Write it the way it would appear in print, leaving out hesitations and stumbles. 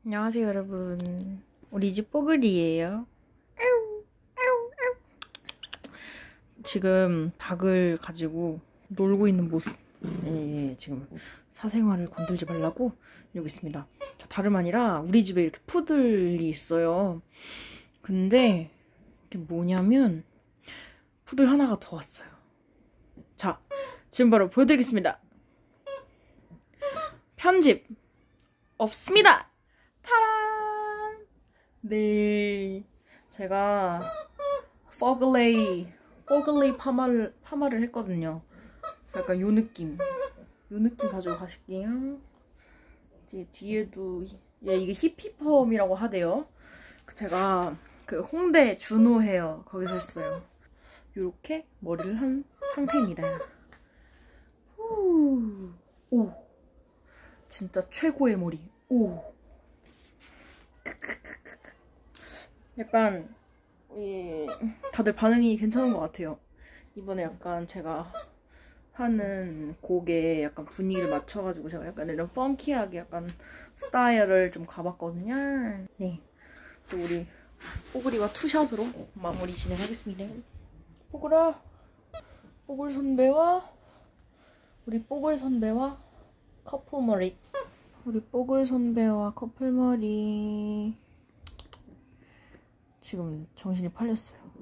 안녕하세요 여러분, 우리 집 뽀글이에요. 지금 닭을 가지고 놀고 있는 모습. 지금 사생활을 건들지 말라고 이러고 있습니다. 다름 아니라 우리 집에 이렇게 푸들이 있어요. 근데 이게 뭐냐면 푸들 하나가 더 왔어요. 자, 지금 바로 보여드리겠습니다. 편집 없습니다. 타란! 네, 제가 포글레이 파마를 했거든요. 그래서 약간 요 느낌 가지고 가실게요. 이제 뒤에도 이게 히피펌이라고 하대요. 제가 그 홍대 준호 헤어 거기서 했어요. 요렇게 머리를 한 상태입니다. 오, 진짜 최고의 머리. 오, 약간 다들 반응이 괜찮은 것 같아요. 이번에 약간 제가 하는 곡에 약간 분위기를 맞춰가지고 제가 약간 이런 펑키하게 약간 스타일을 좀 가봤거든요. 네, 그래서 우리 뽀글이와 투샷으로 마무리 진행하겠습니다. 뽀글아, 뽀글 선배와 우리 뽀글 선배와 커플머리. 우리 뽀글 선배와 커플머리. 지금 정신이 팔렸어요.